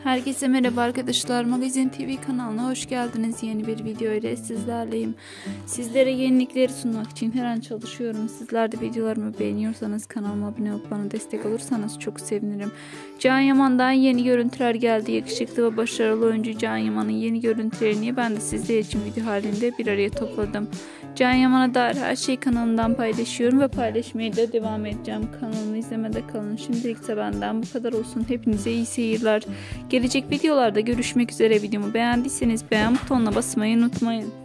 Herkese merhaba arkadaşlar. Magazin TV kanalına hoş geldiniz. Yeni bir video ile sizlerleyim. Sizlere yenilikleri sunmak için her an çalışıyorum. Sizler de videolarımı beğeniyorsanız kanalıma abone olup bana destek olursanız çok sevinirim. Can Yaman'dan yeni görüntüler geldi. Yakışıklı ve başarılı oyuncu Can Yaman'ın yeni görüntülerini ben de sizler için video halinde bir araya topladım. Can Yaman'a dair her şeyi kanalımdan paylaşıyorum ve paylaşmaya da devam edeceğim. Kanalımı izlemede kalın. Şimdilikse benden bu kadar olsun. Hepinize iyi seyirler. Gelecek videolarda görüşmek üzere. Videomu beğendiyseniz beğen butonuna basmayı unutmayın.